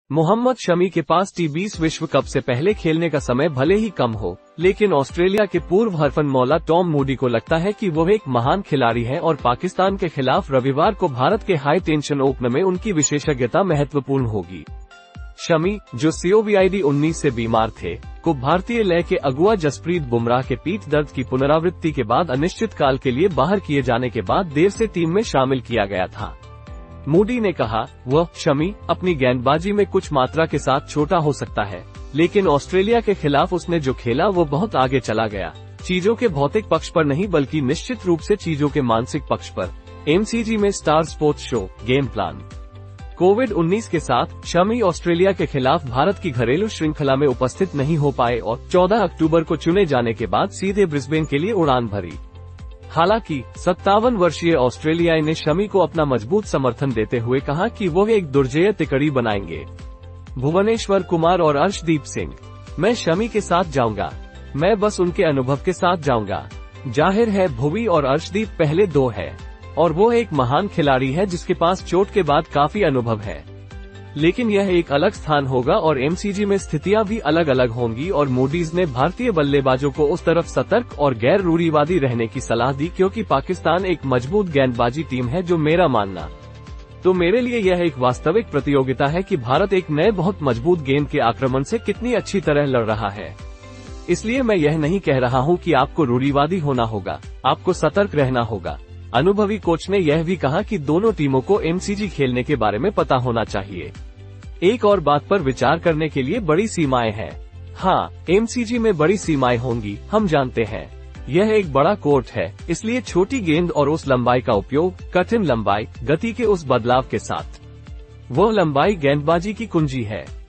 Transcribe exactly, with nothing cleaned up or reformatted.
मोहम्मद शमी के पास टी बीस विश्व कप से पहले खेलने का समय भले ही कम हो, लेकिन ऑस्ट्रेलिया के पूर्व हरफनमौला टॉम मूडी को लगता है कि वो एक महान खिलाड़ी हैं और पाकिस्तान के खिलाफ रविवार को भारत के हाई टेंशन ओपन में उनकी विशेषज्ञता महत्वपूर्ण होगी। शमी, जो कोविड उन्नीस से बीमार थे, को भारतीय लय के अगुआ जसप्रीत बुमराह के पीठ दर्द की पुनरावृत्ति के बाद अनिश्चित काल के लिए बाहर किए जाने के बाद देर से टीम में शामिल किया गया था। मूडी ने कहा, वह शमी अपनी गेंदबाजी में कुछ मात्रा के साथ छोटा हो सकता है, लेकिन ऑस्ट्रेलिया के खिलाफ उसने जो खेला वो बहुत आगे चला गया, चीजों के भौतिक पक्ष पर नहीं बल्कि निश्चित रूप से चीजों के मानसिक पक्ष पर। एमसीजी में Star Sports show Game Plan. Covid उन्नीस के साथ शमी ऑस्ट्रेलिया के खिलाफ भारत की घरेलू श्रृंखला में उपस्थित नहीं हो पाए और चौदह अक्टूबर को चुने जाने के बाद सीधे ब्रिस्बेन के लिए उड़ान भरी। हालांकि सत्तावन वर्षीय ऑस्ट्रेलियाई ने शमी को अपना मजबूत समर्थन देते हुए कहा कि वो एक दुर्जेय तिकड़ी बनाएंगे। भुवनेश्वर कुमार और अर्शदीप सिंह, मैं शमी के साथ जाऊंगा, मैं बस उनके अनुभव के साथ जाऊंगा। जाहिर है भुवी और अर्शदीप पहले दो है और वो एक महान खिलाड़ी है जिसके पास चोट के बाद काफी अनुभव है, लेकिन यह एक अलग स्थान होगा और एमसीजी में स्थितियां भी अलग अलग होंगी। और मूडीज ने भारतीय बल्लेबाजों को उस तरफ सतर्क और गैर रूढ़िवादी रहने की सलाह दी, क्योंकि पाकिस्तान एक मजबूत गेंदबाजी टीम है। जो मेरा मानना तो मेरे लिए यह एक वास्तविक प्रतियोगिता है कि भारत एक नए बहुत मजबूत गेंद के आक्रमण से कितनी अच्छी तरह लड़ रहा है। इसलिए मैं यह नहीं कह रहा हूं कि आपको रूढ़िवादी होना होगा, आपको सतर्क रहना होगा। अनुभवी कोच ने यह भी कहा कि दोनों टीमों को एमसीजी खेलने के बारे में पता होना चाहिए। एक और बात पर विचार करने के लिए बड़ी सीमाएं हैं। हाँ, एमसीजी में बड़ी सीमाएं होंगी, हम जानते हैं। यह एक बड़ा कोर्ट है, इसलिए छोटी गेंद और उस लंबाई का उपयोग, कठिन लंबाई, गति के उस बदलाव के साथ, वह लंबाई गेंदबाजी की कुंजी है।